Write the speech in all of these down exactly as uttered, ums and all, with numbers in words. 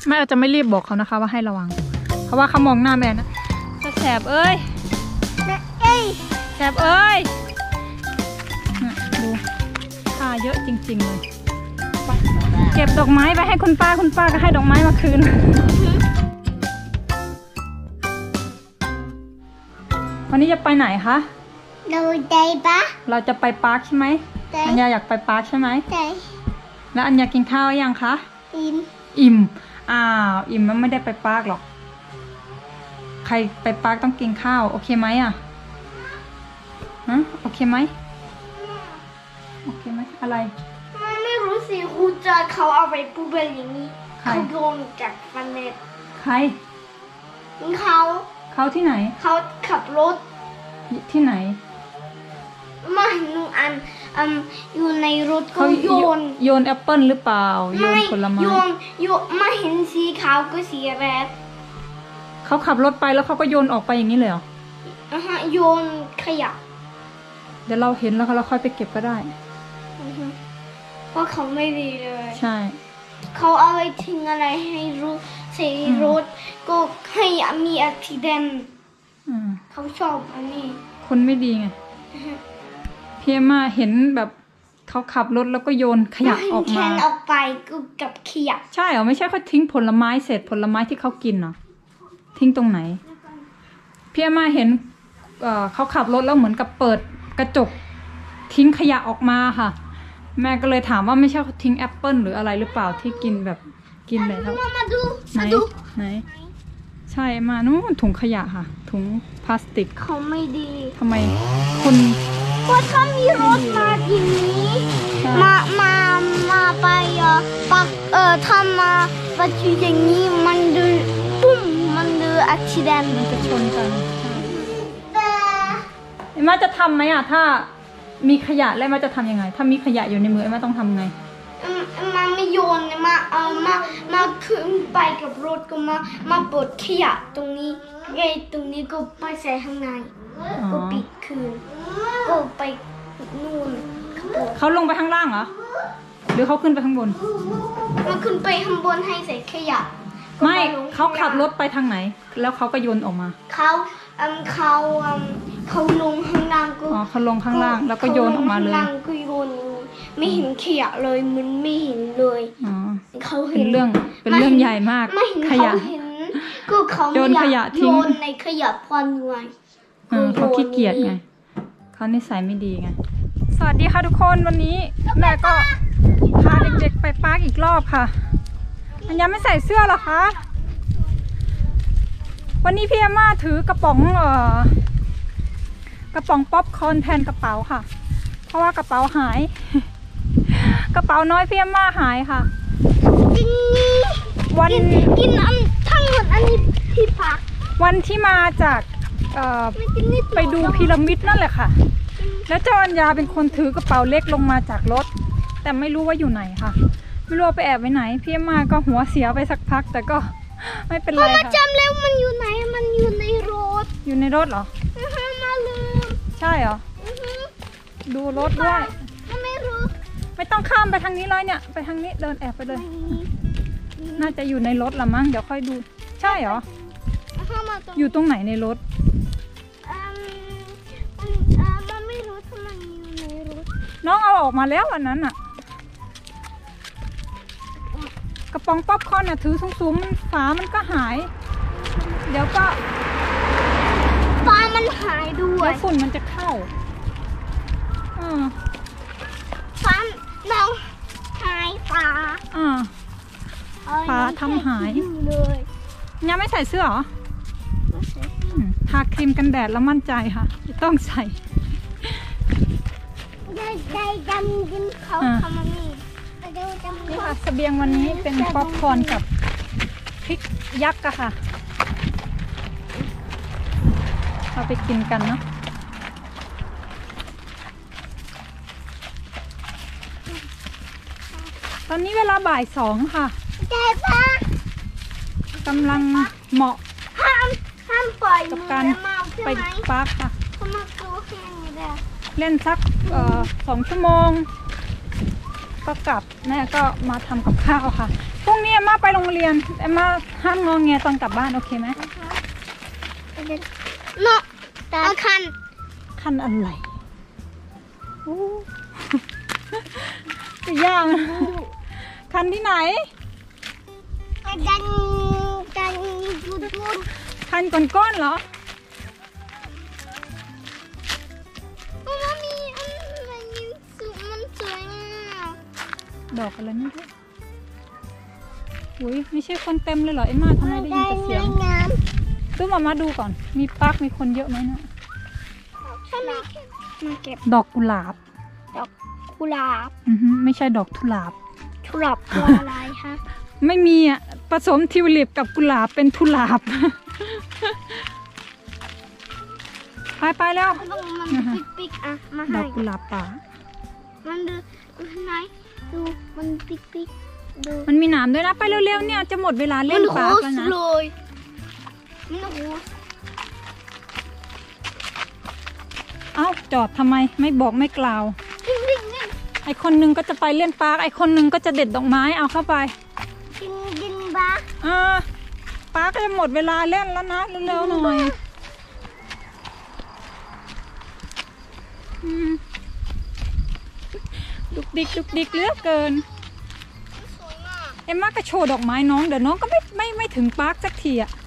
แม่จะไม่รีบบอกเขานะคะว่าให้ระวังเพราะว่าเขามองหน้าแม่นะจะแสบเอ้ยแสบเอ้ยดูค่าเยอะจริงๆเลยเก็บดอกไม้ไปให้คุณป้าคุณป้าก็ให้ดอกไม้มาคืนวันนี้จะไปไหนคะเราไปปะเราจะไปปาร์คใช่ไหมอัญญาอยากไปปาร์คใช่ไหมใช่แล้วอัญญากินข้าวยังคะอิ่มอิ่มอ้าวอิ่มมันไม่ได้ไปปาร์คหรอกใครไปปาร์คต้องกินข้าวโอเคไหมอ่ะฮะโอเคไหมโอเคไหมอะไรไม่รู้สิครูจอยเขาเอาไปปูเบลอย่างนี้เขาโดนจากฟันเน็ตใครเขาเขาที่ไหนเขาขับรถที่ไหนมาเห็นหนึ่งอันอืมอยู่ในรถก็โยนโยนแอปเปิ้ลหรือเปล่าโยนผลไม้โยนโยนมาเห็นสีขาวก็สีแรดเขาขับรถไปแล้วเขาก็โยนออกไปอย่างนี้เลยเหรออ่ะฮะโยนขยะเดี๋ยวเราเห็นแล้วเราค่อยไปเก็บก็ได้เพราะเขาไม่ดีเลยใช่เขาเอาไปทิ้งอะไรให้รู้ใส่รถก็ให้มีอุบัติเหตุเขาชอบอันนี้คนไม่ดีไงพี่มาเห็นแบบเขาขับรถแล้วก็โยนขยะออกมาแคนออกไปก็กับขยะใช่เหรอไม่ใช่เขาทิ้งผลไม้เศษผลไม้ที่เขากินเหรอทิ้งตรงไหนพี่มาเห็นเอ่อเขาขับรถแล้วเหมือนกับเปิดกระจกทิ้งขยะออกมาค่ะแม่ก็เลยถามว่าไม่ใช่เขาทิ้งแอปเปิ้ลหรืออะไรหรือเปล่าที่กินแบบกินเลยครับมาดูไหนไหนใช่มานู้นถุงขยะค่ะถุงพลาสติกเขาไม่ดีทำไมคนเพราะถ้ามีรถมาอย่างนี้มามามาไปเอ่อปักเอ่อถ้ามาปัจจุบันอย่างนี้มันดูปุ้มมันดูอุบัติเหตุมันจะชนกันเอ็มมาจะทำไหมอ่ะถ้ามีขยะแล้วมาจะทำยังไงถ้ามีขยะอยู่ในมือเอ็มมาต้องทำไงมาไม่โยนมาเอามามาขึ้นไปกับรถก็มามาปลดขยะตรงนี้ไอ้ตรงนี้ก็ไปใส่ข้างในก็ปิดคืนก็ไปนู่นเขาลงไปข้างล่างเหรอหรือเขาขึ้นไปข้างบนมาขึ้นไปข้างบนให้ใส่ขยะไม่เขาขับรถไปทางไหนแล้วเขาก็โยนออกมาเขาอืมเขาอืมเขาลงข้างล่างก็อ๋อเขาลงข้างล่างแล้วก็โยนออกมาเลยก็โยนไม่เห็นขยะเลยมันไม่เห็นเลยอ๋อเขาเห็นเรื่องเป็นเรื่องใหญ่มากขยะก็เขาโยนขยะทิ้งโยนในขยะพอนไงเขาขี้เกียจไงเขานิสัยไม่ดีไงสวัสดีค่ะทุกคนวันนี้แม่ก็พาเด็กๆไปปาร์คอีกรอบค่ะอันยังไม่ใส่เสื้อหรอคะวันนี้พี่เอม่าถือกระป๋องเอ่อกระป๋องป๊อปคอร์นแทนกระเป๋าค่ะเพราะว่ากระเป๋าหายกระเป๋าน้อยพี่เอม่าหายค่ะวันกินอันทั้งหมดอันนี้ที่พักวันที่มาจากเอ่อไปดูพีระมิดนั่นแหละค่ะแล้วเจ้าอัญญาเป็นคนถือกระเป๋าเล็กลงมาจากรถแต่ไม่รู้ว่าอยู่ไหนค่ะไม่รู้ไปแอบไว้ไหนพี่เอม่าก็หัวเสียไปสักพักแต่ก็ไม่เป็นไรค่ะจำแล้วมันอยู่ไหนมันอยู่ในรถอยู่ในรถเหรอมาลืมใช่เหรอดูรถด้วยไม่รู้ไม่ต้องข้ามไปทางนี้เลยเนี่ยไปทางนี้เดินแอบไปเลยน่าจะอยู่ในรถละมั้งเดี๋ยวค่อยดูใช่เหรออยู่ตรงไหนในรถมันไม่รู้ทำไมอยู่ในรถน้องเอาออกมาแล้วอันนั้นอ่ะกระป๋องป๊อปคอร์นน่ะถือสูงๆมันฝามันก็หายเดี๋ยวก็ฝามันหายด้วยแล้วฝุ่นมันจะเข้าอือฝาน้องหายฝาอ่าฝาทำหายเลยยังไม่ใส่เสื้อเหรอทาครีมกันแดดแล้วมั่นใจค่ะไม่ต้องใส่ได้ได้ดำกินเขาทำมันนี่นี่ค่ะเสบียงวันนี้เป็นป๊อปคอร์นกับพริกยักษ์อะค่ะเราไปกินกันเนาะตอนนี้เวลาบ่ายสองค่ะได้ปะกำลังเหมาะห้ามห้ามปล่อยกับการไปปาร์คค่ะเล่นสักเอ่อสองชั่วโมงก็กลับแม่ก็มาทำกับข้าวค่ะพรุ่งนี้เอ็มม่าไปโรงเรียนเอ็มม่าห้ามงอแงตอนกลับบ้านโอเคไหมเนาะเอาคันคันอะไรจะย่างคันที่ไหนดันดันดูดูคันก้อนๆเหรอมันมีอะไรนี่สุดมันสวยมากดอกอะไรไม่รู้อุ้ยไม่ใช่คนเต็มเลยเหรอเอ็มม่าทำไมได้ยินแต่เสียงตู้มามาดูก่อนมีปักมีคนเยอะไหมนะมาเก็บดอกกุหลาบดอกกุหลาบอือฮึไม่ใช่ดอกทุลาบทุลาบตัวอะไรคะไม่มีอ่ะผสมทิวลิปกับกุหลาบเป็นทุลาบไปไปแล้วมันปิ๊กปิ๊กอะมาให้ดอกกุหลาบป่ามันดูไหนดูมันปิ๊กปิ๊กดูมันมีหนามด้วยนะไปเร็วๆเนี่ยจะหมดเวลาเล่นปาร์คแล้วนะมันโหเอ้าจอดทำไมไม่บอกไม่กล่าวไอคนนึงก็จะไปเล่นปาร์คไอคนนึงก็จะเด็ดดอกไม้เอาเข้าไปกินกินบ้าอ่าปาร์คจะหมดเวลาเล่นแล้วนะเร็วๆหน่อยดุกดิกดุกดิกเหลือเกินเอ็มม่าก็โชว์ดอกไม้น้องเดี๋ยวน้องก็ไม่ไม่ไม่ถึงปาร์คสักทีอ่ะ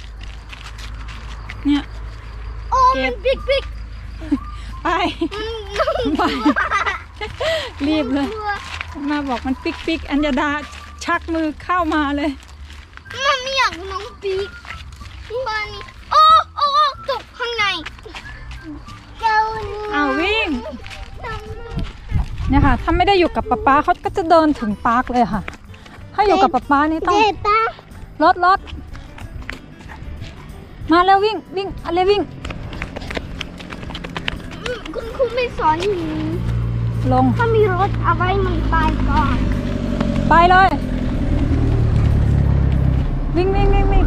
เนี่ยโอ้มันปิ๊กปิ๊กไปไปรีบเลยมาบอกมันปิ๊กปิ๊กอัญญาดาชักมือเข้ามาเลยมันไม่อยากน้องปิ๊กบ้านนี้โอ้โอ้ตกข้างในเอาวิ่งเนี่ยค่ะถ้าไม่ได้อยู่กับป๊าป๊าเขาก็จะเดินถึงปาร์คเลยค่ะถ้าอยู่กับป๊าป๊านี่ต้องรถรถมาแล้ววิ่งวิ่งอะไรวิ่งคุณครูไม่สอนอยู่ลงถ้ามีรถเอาไว้มันไปก่อนไปเลยวิ่งวิ่งวิ่งวิ่ง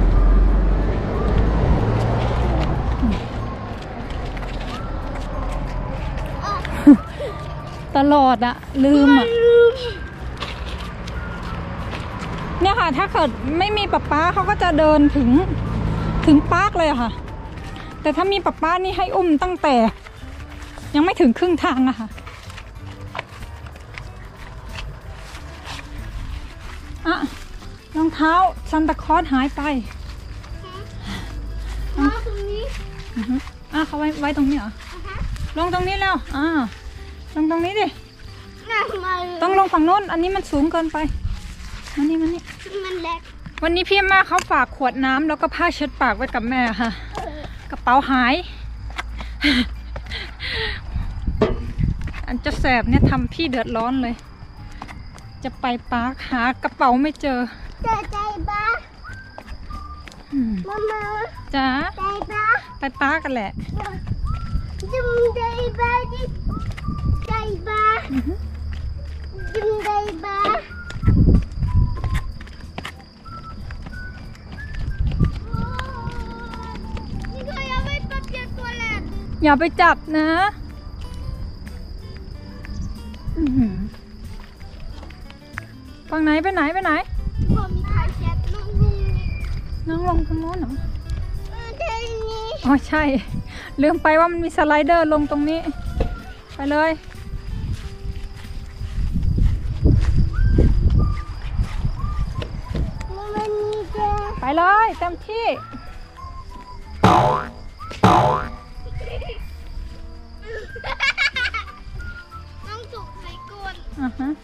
ตลอดอะลืมอะเนี่ยค่ะถ้าเกิดไม่มีป๊าป๊าเขาก็จะเดินถึงถึงปาร์คเลยค่ะแต่ถ้ามีป๊าป๊านี่ให้อุ้มตั้งแต่ยังไม่ถึงครึ่งทางอะค่ะอะรองเท้าซันตาคลอสหายไปมาตรงนี้อ่ะเขาไว้ไว้ตรงนี้เหรอลงตรงนี้แล้วอ่าลงตรงนี้ดิต้องลงฝั่งโน้นอันนี้มันสูงเกินไปมันนี่มันนี่มันเล็กวันนี้พี่แม่เขาฝากขวดน้ำแล้วก็ผ้าเช็ดปากไว้กับแม่ค่ะกระเป๋าหายอันจะแสบเนี่ยทำพี่เดือดร้อนเลยจะไปปาร์คหากระเป๋าไม่เจอใจใจบ้ามามาจ้าใจบ้าไปปาร์คกันแหละจุ่มใจบ้าดิใจบ้าจุ่มใจบ้าอย่าไปจับนะฝั่งไหนไปไหนไปไหนน้องลงตรงโน้นเหรออ๋อใช่ลืมไปว่ามันมีสไลเดอร์ลงตรงนี้ไปเลยไปเลยเต็มที่น้องจุกใส่ก้นอ่ะฮะ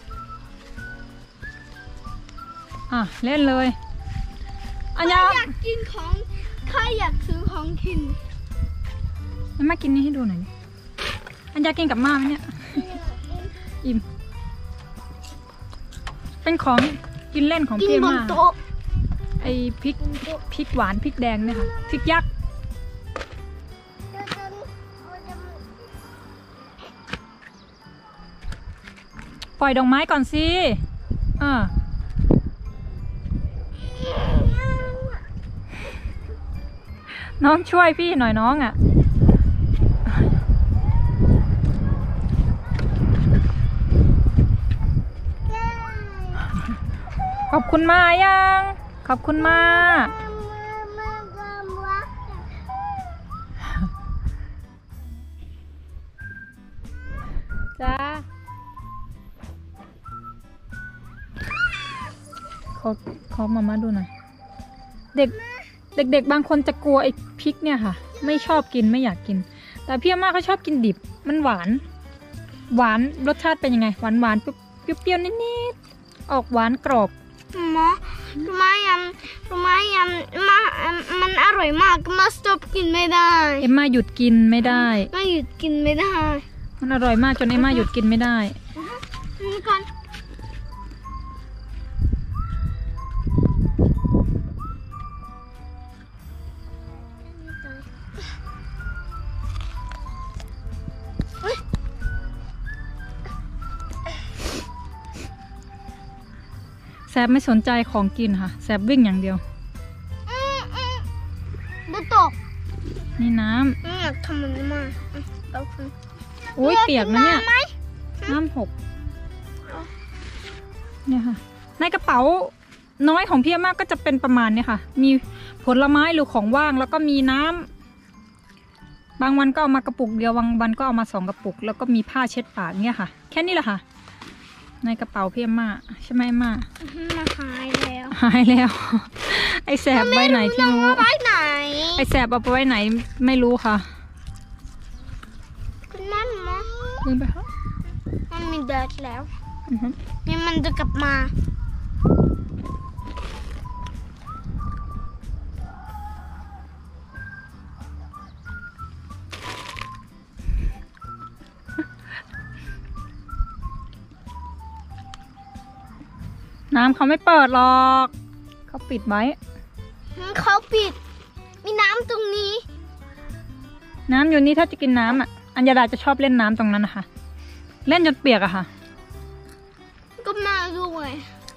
อ่ะเล่นเลยอันยาอยากกินของใครอยากซื้อของกินมากินนี่ให้ดูหน่อยอันยากินกับม่าไหมเนี่ยอิ่มเป็นของกินเล่นของพี่ม่าไอพริกพริกหวานพริกแดงเนี่ยค่ะพริกยักษ์ปล่อยดอกไม้ก่อนสิเออน้องช่วยพี่หน่อยน้องอ่ะอบคุณมายังขอบคุณมาจ้าขอขอมาม่าดูหน่อยเด็กเด็กๆบางคนจะกลัวไอ้พริกเนี่ยค่ะไม่ชอบกินไม่อยากกินแต่พี่อาม่าเขาชอบกินดิบมันหวานหวานรสชาติเป็นยังไงหวานหวานเปรี้ยวๆนิดๆออกหวานกรอบมะรู้ไหมยังรู้ไหมยังมามันอร่อยมากมาสต็อปกินไม่ได้เอ็มมาหยุดกินไม่ได้มาหยุดกินไม่ได้มันอร่อยมากจนเอ็มมาหยุดกินไม่ได้นี่ก่อนแซบไม่สนใจของกินค่ะแซบวิ่งอย่างเดียวดูตกนี่น้ำอยากทำมันมากโอ้ยเปียกนะเนี่ยน้ำหกเนี่ยค่ะในกระเป๋าน้อยของพี่มากก็จะเป็นประมาณเนี่ยค่ะมีผลไม้หรือของว่างแล้วก็มีน้ำบางวันก็เอามากระปุกเดียวบางวันก็เอามาสองกระปุกแล้วก็มีผ้าเช็ดปากเนี่ยค่ะแค่นี้แหละค่ะในกระเป๋าพี่มาใช่ไหมมามาหายแล้วหายแล้วไอแสบไว้ไหนที่รู้ไว้ไหนไอแสบเอาไปไว้ไหนไม่รู้ค่ะคุณนั่นมั้งลืมไปค่ะมันมีเดิดแล้วนี่มันจะกลับมาน้ำเขาไม่เปิดหรอกเขาปิดไว้เขาปิดมีน้ำตรงนี้น้ำอยู่นี่ถ้าจะกินน้ำอ่ะอัญญาดาจะชอบเล่นน้ำตรงนั้นนะคะเล่นจนเปียกอะค่ะก็มาด้วย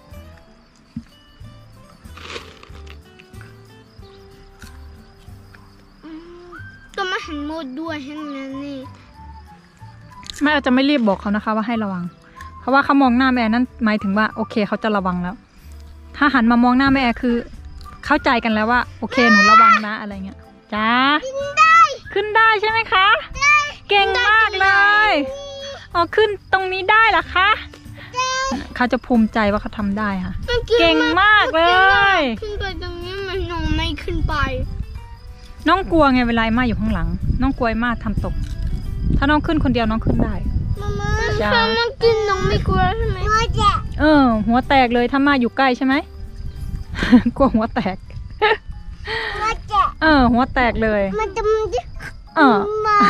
ก็มาหันโมดด้วยให้นั่นนี่ไม่เราจะไม่รีบบอกเขานะคะว่าให้ระวังเพราะว่าเขามองหน้าแม่นั่นหมายถึงว่าโอเคเขาจะระวังแล้วถ้าหันมามองหน้าแม่คือเข้าใจกันแล้วว่าโอเคหนูระวังนะอะไรเงี้ยจ้าขึ้นได้ขึ้นได้ใช่ไหมคะเก่งมากเลยอ๋อขึ้นตรงนี้ได้เหรอคะเขาจะภูมิใจว่าเขาทำได้ค่ะเก่งมากเลยขึ้นไปตรงนี้มันน้องไม่ขึ้นไปน้องกลัวไงเวลามาอยู่ข้างหลังน้องกลัวมาทำตกถ้าน้องขึ้นคนเดียวน้องขึ้นได้ถ้ามากินน้องไม่กลัวใช่ไหมเออหัวแตกเลยถ้ามาอยู่ใกล้ใช่ไหมกลัวหัวแตกเออหัวแตกเลยมันจะเออ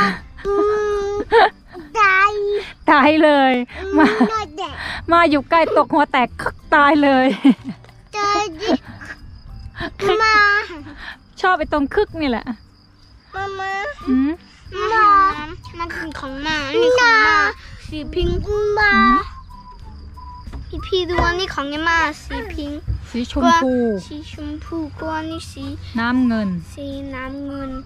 ตายตายเลยมามาอยู่ใกล้ตกหัวแตกตายเลยตายมาชอบไปตรงคึกนี่แหละมามาอืมมามันเป็นของมานี่ของมาสีพิงมาพี่พี่ดูว่านี่ของยามาสีพิงสีชมพูสีชมพูก้อนนี่สีน้ำเงินสีน้ำเงิน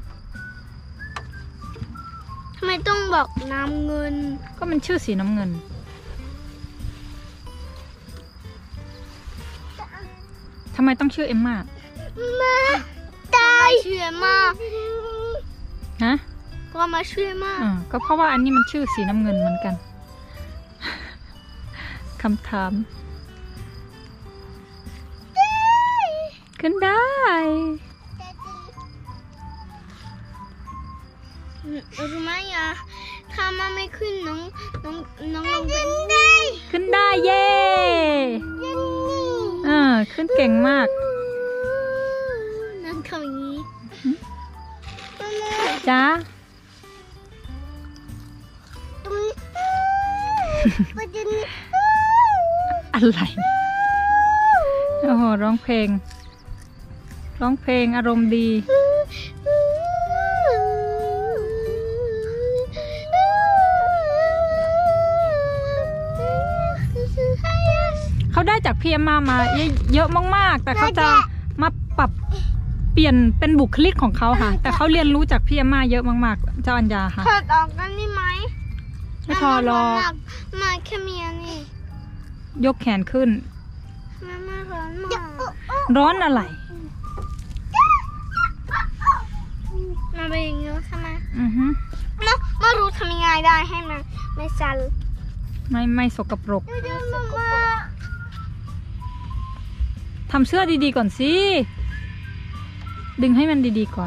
ทำไมต้องบอกน้ำเงินก็มันชื่อสีน้ำเงินทำไมต้องชื่อเอ็มม่ามาตายเชื่อมาฮะเพราะมาเชื่อมาก็เพราะว่าอันนี้มันชื่อสีน้ำเงินเหมือนกันคำถามขึ้นได้รู้ไหมอ่ะถ้ามาไม่ขึ้นน้องน้องน้องลงเป็นขึ้นได้เย่อ่าขึ้นเก่งมากนั่งเขาอย่างนี้จ้าอะไรโอ้โหร้องเพลงร้องเพลงอารมณ์ดีเขาได้จากพี่เอ็มมามาเยอะมากๆแต่เขาจะมาปรับเปลี่ยนเป็นบุคลิกของเขาค่ะแต่เขาเรียนรู้จากพี่เอ็มมาเยอะมากๆเจ้าอัญญาค่ะถอดออกกันได้ไหมไม่พอรอมาแค่มีอันนี้ยกแขนขึ้นมามาขอมากร้อนอะไรมันเป็นอย่างนี้ใช่ไหมอือฮึแล้วไม่รู้ทำยังไงได้ให้มันไม่สั่นไม่ไม่สกปรกไม่สกปรกทำเสื้อดีๆก่อนสิดึงให้มันดีๆก่อน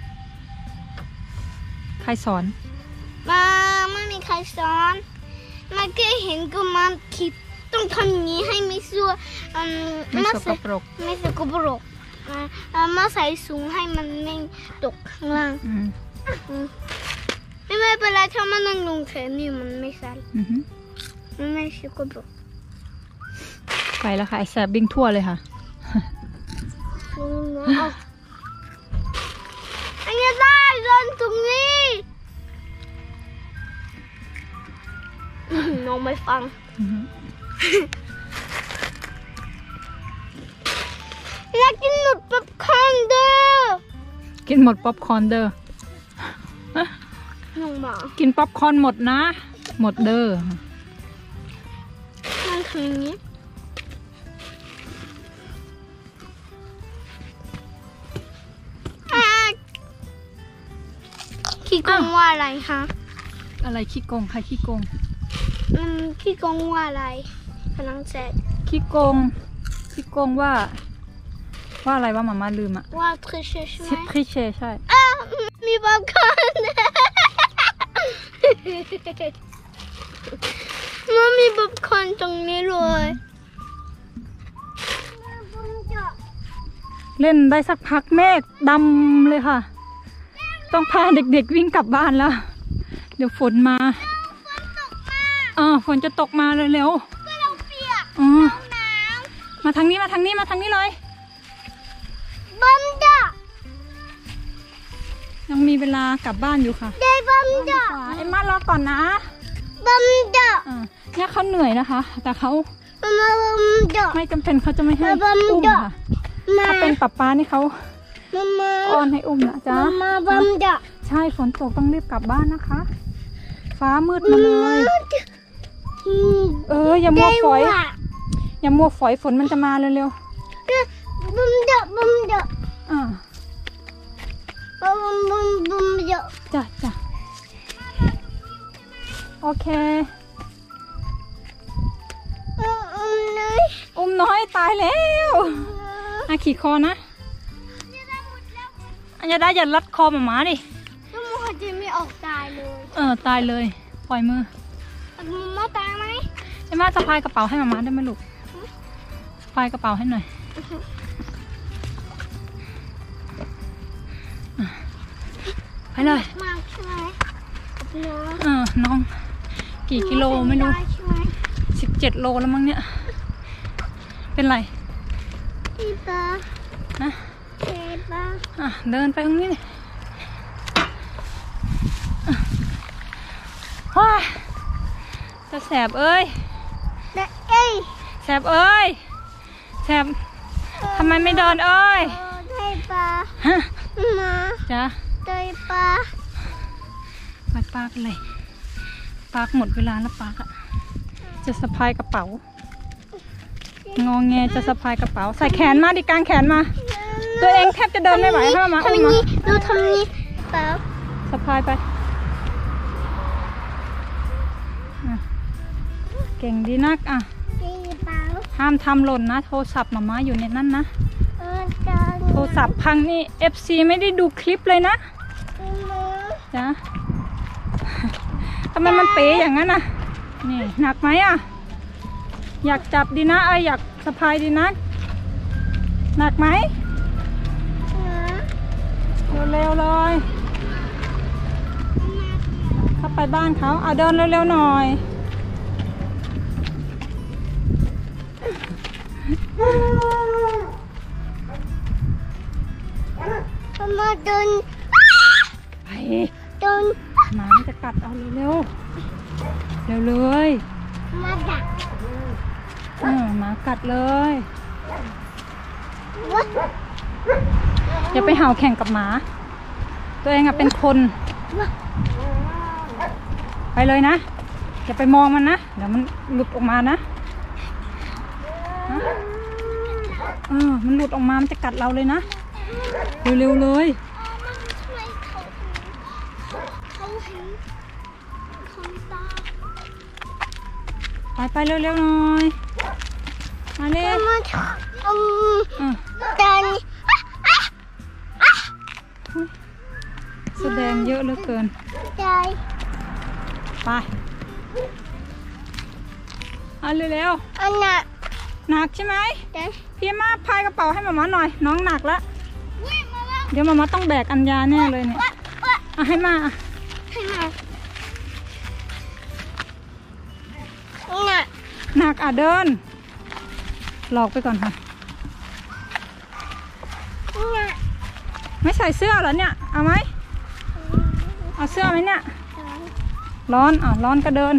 ใครสอนมาไม่มีใครสอนมาแค่เห็นก็มันคิดต้องทำอย่างนี้ให้ไม่ซัวไม่สกปรกไม่สกปรกมาใส่สูงให้มันไม่ตกข้างล่างอืมไม่ไม่เป็นไรถ้ามันนั่งลงแขนนี่มันไม่สั่นอือฮึมันไม่สกปรกไปแล้วค่ะไอแสบบิ้งทั่วเลยค่ะอันนี้ได้เดินตรงนี้น้องไม่ฟังอือฮึอยากกินหมดป๊อปคอร์นเด้อกินหมดป๊อปคอร์นเด้อน้องหมากินป๊อปคอร์นหมดนะ หมดเด้อมันทำอย่างนี้ขี้โกงว่าอะไรคะอะไรขี้โกงใครขี้โกงมันขี้โกงว่าอะไรฝรั่งเศสขี้โกงขี้โกงว่า ว่าอะไรว่ามาม่าลืมอะว่าทริชใช่ไหมซิปริเชใช่อ้าวมีป๊อปคอร์นมันมีป๊อปคอร์นตรงนี้เลยเล่นได้สักพักเมฆดำเลยค่ะ ต้องพาเด็กๆวิ่งกลับบ้านแล้ว เดี๋ยวฝนมาเออฝนจะตกมาเร็วก็เราเปียกๆอ๋อหนาวมาทางนี้มาทางนี้มาทางนี้เลยบัมดายังมีเวลากลับบ้านอยู่ค่ะได้บัมดาเอ็มมารอก่อนนะบัมดาอ่าเนี่ยเขาเหนื่อยนะคะ แต่เขามาบัมดาไม่จำเป็นเขาจะไม่ให้มาบัมอุ้มดาค่ะมาถ้าเป็นป๊าป๊านี่เขามามาอ้อนให้อุ้มนะจ๊ะมาบัมดาใช่ฝนตกต้องรีบกลับบ้านนะคะ ฟ้ามืดมาเลย เอออย่ามัวฝอย อย่ามัวฝอยฝนมันจะมาเร็วบัมดาบัมดาๆอ่าบัมบัมบัมดาจ้ะจ้ะโอเคอืมอืมเลยอุ้มน้อยตายแล้วอ่ะขี่คอนะอันจะได้อย่ารัดคอหมาหมาดิแล้วมันหายใจไม่ออกตายเลยเออตายเลยปล่อยมือมันมาตายไหมไอ้มาสะพายกระเป๋าให้หมาหมาได้ไหมลูกสะพายกระเป๋าให้หน่อยอ่ะไปเลยมากใช่ไหมกับน้องเออน้องกี่กิโลไม่รู้ด้ใช่ไหมสิบเจ็ดโลแล้วมั้งเนี่ยเป็นไรพี่ปานะพี่ปาอ่ะเดินไปตรงนี้เลยอ่ะว้าจะแสบเอ้ยเด็กเอ้ยแสบเอ้ยแสบทำไมไม่เดินเอ้ยได้ปาฮะมาจ้ะได้ปาไปปากเลยปากหมดเวลาแล้วปากอะจะสะพายกระเป๋างอแงจะสะพายกระเป๋าใส่แขนมาดิกางแขนมา ตัวเองแทบจะเดินไม่ไหวเข้ามาทำอุ้มมานี้ดูทำนี้ปาสะพายไปอ่ะเก่งดีนักอ่ะพี่ปาห้ามทำหล่นนะโทรศัพท์มาม่าอยู่ในนั้นนะเออจังโทรศัพท์พังนี่ เอฟ ซี ไม่ได้ดูคลิปเลยนะมาจ้ะทำไมมันเป๋อย่างนั้นน่ะนี่หนักไหมอ่ะอยากจับดีนะเอ้ยอยากสะพายดีนักหนักไหมเร็วๆเลยเข้าไปบ้านเขาเอาเดินเร็วๆหน่อยมาเดินไปเดินหมามันจะกัดเอาเร็วๆเร็วเลยมาดักเออหมากัดเลยวัดอย่าไปเห่าแข่งกับหมา ตัวเองอะเป็นคน ไปเลยนะ อย่าไปมองมันนะ เดี๋ยวมันหลุดออกมานะเออมันหลุดออกมามันจะกัดเราเลยนะเร็วๆเลยไปไปเร็วๆหน่อยมาเร็วตอนแสดงเยอะเหลือเกินไปเอาเร็วๆอันน่ะหนักใช่ไหมพี่มาพายกระเป๋าให้หมามาหน่อยน้องหนักแล้วเดี๋ยวหมามาต้องแบกอัญญาแน่เลยเนี่ยเอาให้มาให้มาหนักหนักอ่ะเดินหลอกไปก่อนค่ะไม่ใส่เสื้อเหรอเนี่ยเอาไหมเอาเสื้อไหมเนี่ยร้อนอ่ะร้อนก็เดิน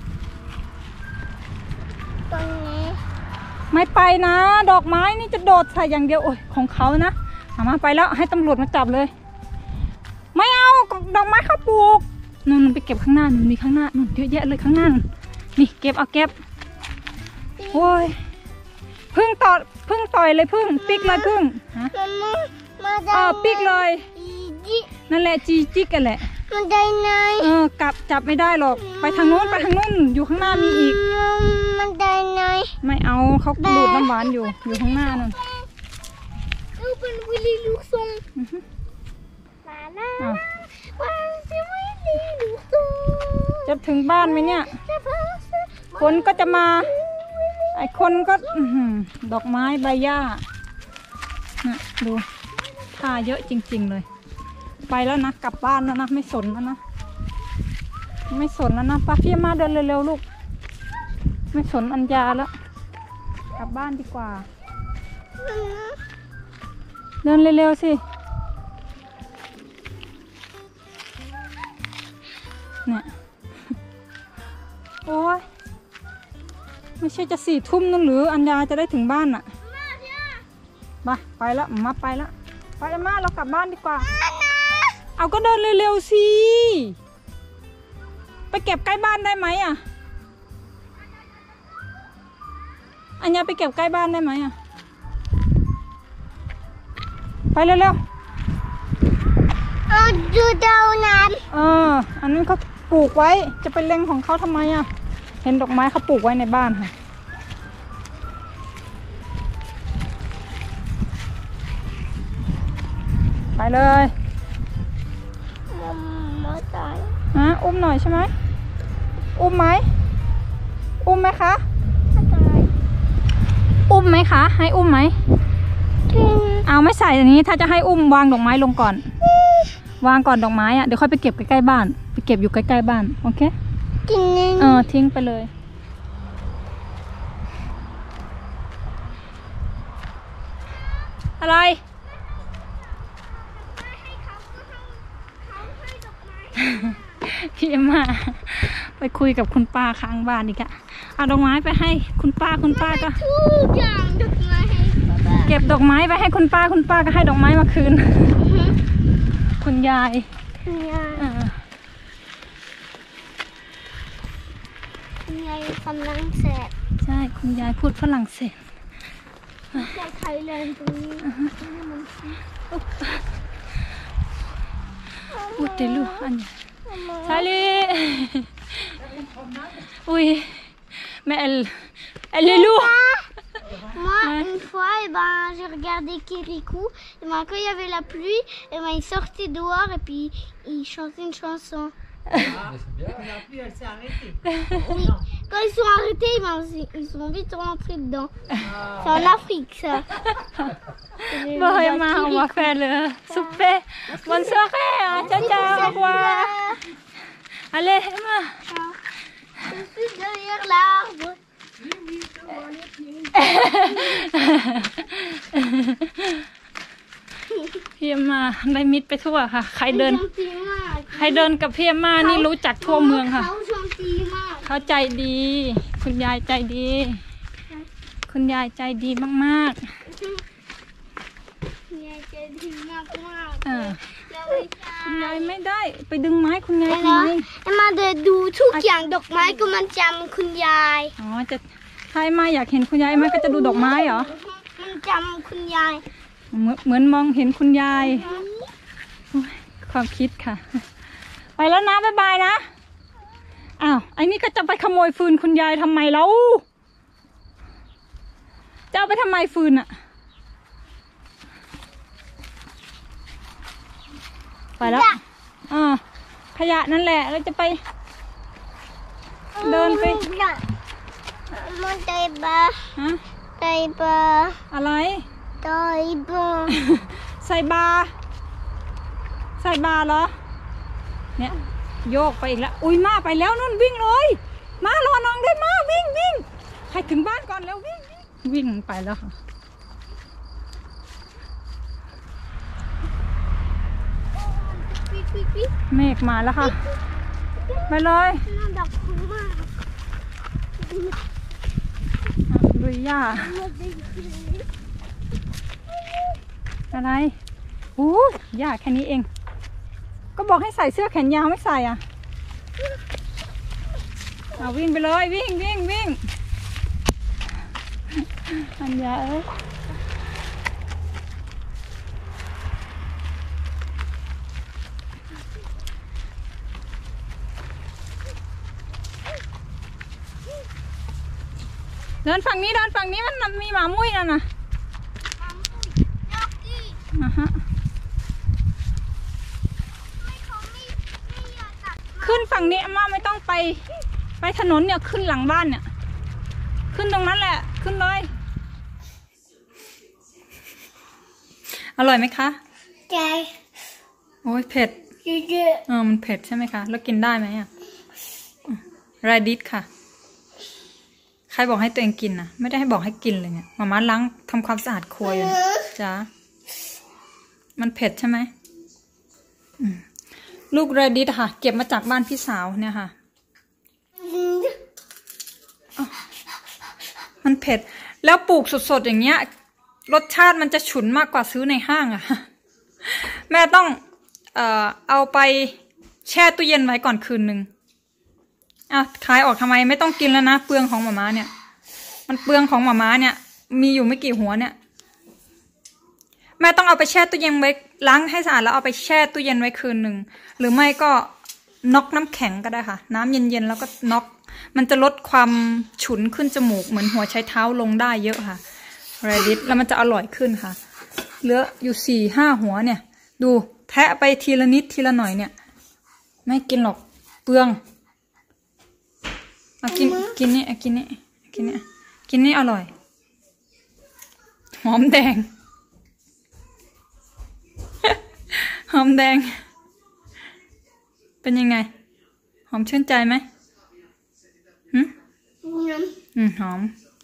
ตรงนี้ไม่ไปนะดอกไม้นี่จะโดดใส่อย่างเดียวโอ้ยของเขานะเอามาไปแล้วให้ตำรวจมาจับเลยไม่เอาดอกไม้เขาปลูกนู่นไปเก็บข้างหน้านู่นมีข้างหน้านู่นเยอะแยะเลยข้างหน้านี่เก็บเอาเก็บโอ้ยพึ่งต่อพึ่งต่อยเลยพึ่งปิกเลยพึ่งฮะเออปิกเลยนั่นแหละจีจิกกันแหละมันได้ไงเออกลับจับไม่ได้หรอกไปทางโน้นไปทางโน้นอยู่ข้างหน้ามีอีกมันได้ไงไม่เอาเขาดูดน้ำหวานอยู่อยู่ข้างหน้านั่นดูเป็นวิลลี่ลูกทรงมาหน้าว่าจะวิลลี่ลูกทรงจะถึงบ้านไหมเนี่ยคนก็จะมาไอ้คนก็ดอกไม้ใบหญ้านะดูท่าเยอะจริงๆเลยไปแล้วนะกลับบ้านแล้วนะไม่สนแล้วนะไม่สนแล้วนะป้าพี่มาเดินเร็วๆลูกไม่สนอัญญาแล้วกลับบ้านดีกว่าเดินเร็วๆสิเนี่ยโอ้ยไม่ใช่จะสี่ทุ่มนั่นหรืออัญญาจะได้ถึงบ้านอ่ะมาไปแล้วมาไปแล้วไปมาเรากลับบ้านดีกว่าเอาก็เดินเร็วๆสิไปเก็บใกล้บ้านได้ไหมอ่ะอัญญาไปเก็บใกล้บ้านได้ไหมอ่ะไปเร็วๆเอาดูดาวน้ำเอออันนั้นเขาปลูกไว้จะไปเล็งของเขาทำไมอ่ะเห็นดอกไม้เขาปลูกไว้ในบ้านค่ะไปเลยมาตายฮะอุ้มหน่อยใช่ไหมอุ้มไหมอุ้มไหมคะอุ้มไหมคะให้อุ้มไหมเอาไม่ใส่อย่างนี้ถ้าจะให้อุ้มวางดอกไม้ลงก่อนวางก่อนดอกไม้อ่ะเดี๋ยวค่อยไปเก็บใกล้ๆบ้านไปเก็บอยู่ใกล้ๆบ้านโอเคเออทิ้งไปเลยอะไรพี่มาไปคุยกับคุณป้าข้างบ้านอีกอะเอาดอกไม้ไปให้คุณป้าคุณป้าก็ทุกอย่างดอกไม้ให้เก็บดอกไม้ไปให้คุณป้าคุณป้าก็ให้ดอกไม้มาคืนคุณยายคุณยายคุณยายฝรั่งเศสใช่คุณยายพูดฝรั่งเศสยายไทยแลนด์ตรงนี้พูดเตลูอันซาลีoui mais elle elle est lourde moi une fois et ben j'ai regardé Kirikou et ben quand il y avait la pluie et ben il sortait dehors et puis il chantait une chanson ah, c'est bien. La pluie elle s'est arrêtée oui. Quand ils sont arrêtés ben, ils sont vite rentrés dedans ah. C'est en Afrique ça bon Emma on va faire le souper bonne soirée ciao ciao au revoir allez Emma je suis derrière l'arbre oui oui je vois les pieds พี่มาได้มิดไปทั่วค่ะใครเดินใครเดินกับพี่มานี่รู้จักทั่วเมืองค่ะเขาใจดีคุณยายใจดีคุณยายใจดีมากๆคุณยายใจดีมากมากคุณยายไม่ได้ไปดึงไม้คุณยายทำไมมาเดินดูทุกอย่างดอกไม้ก็มันจำคุณยายอ๋อจะใครมาอยากเห็นคุณยายมาก็จะดูดอกไม้เหรอมันจำคุณยายเหมือนเหมือนมองเห็นคุณยายความคิดค่ะ ไปแล้วนะบ๊ายบายนะอ้าวไอ้นี่ก็จะไปขโมยฟืนคุณยายทำไมแล้วจะเอาไปทำไมฟืนอะไปแล้วอ่าขยะนั่นแหละเราจะไปเดินไปมันไตบาฮะไตบาอะไรไตบาใส่บาใส่บาเหรอเนี่ยโยกไปอีกแล้วอุ้ยมาไปแล้วนู่นวิ่งเลยมารอน้องด้วยมาวิ่งวิ่งให้ถึงบ้านก่อนแล้ววิ่งวิ่งไปแล้วค่ะเมฆมาแล้วค่ะไปเลยลุยย่าอะไรโอ้ยย่าแค่นี้เองก็บอกให้ใส่เสื้อแขนยาวไม่ใส่อ่ะเอาวิ่งไปเลยวิ่งวิ่งวิ่งอันยาเอ้ยเดินฝั่งนี้เดินฝั่งนี้มันมีหมามุ้ยนั่นน่ะอ่ะฮะขึ้นฝั่งนี้อาม่าไม่ต้องไปไปถนนเนี่ยขึ้นหลังบ้านเนี่ยขึ้นตรงนั้นแหละขึ้นเลยอร่อยไหมคะใจโอ้ยเผ็ดเออมันเผ็ดใช่ไหมคะแล้วกินได้ไหมอ่ะไรดิสค่ะใครบอกให้ตัวเองกินนะไม่ได้ให้บอกให้กินเลยเนี่ยมาม่าล้างทำความสะอาดครัวอยู่จ้ามันเผ็ดใช่ไหมลูกเรดิสค่ะเก็บมาจากบ้านพี่สาวเนี่ยค่ะมันเผ็ดแล้วปลูกสดๆอย่างเงี้ยรสชาติมันจะฉุนมากกว่าซื้อในห้างอะแม่ต้องเอ่อเอาไปแช่ตู้เย็นไว้ก่อนคืนหนึ่งอ่ะขายออกทำไมไม่ต้องกินแล้วนะเปลืองของหม่าม้าเนี่ยมันเปลืองของหม่าม้าเนี่ยมีอยู่ไม่กี่หัวเนี่ยแม่ต้องเอาไปแช่ตู้เย็นไว้ล้างให้สะอาดแล้วเอาไปแช่ตู้เย็นไว้คืนหนึ่งหรือไม่ก็น็อกน้ำแข็งก็ได้ค่ะน้ำเย็นๆแล้วก็น็อกมันจะลดความฉุนขึ้นจมูกเหมือนหัวใช้เท้าลงได้เยอะค่ะเรดิสแล้วมันจะอร่อยขึ้นค่ะเหลืออยู่สี่ห้าหัวเนี่ยดูแทะไปทีละนิดทีละหน่อยเนี่ยไม่กินหรอกเปลืองเอากินกินนี่กินนี่กินนี่กินนี่อร่อยหอมแดงหอมแดงเป็นยังไงหอมชื่นใจไหมหืมอืมหอม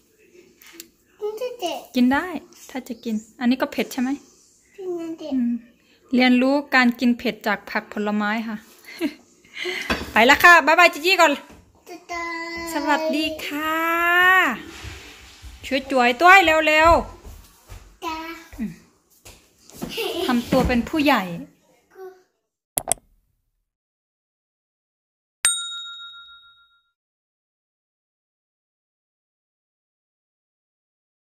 กินได้ถ้าจะกินอันนี้ก็เผ็ดใช่ไหมเรียนรู้การกินเผ็ดจากผักผลไม้ค่ะ ไปแล้วค่ะบ๊ายบายจีจี้ก่อนสวัสดีค่ะช่วยจ่วยต้วยเร็วๆทำตัวเป็นผู้ใหญ่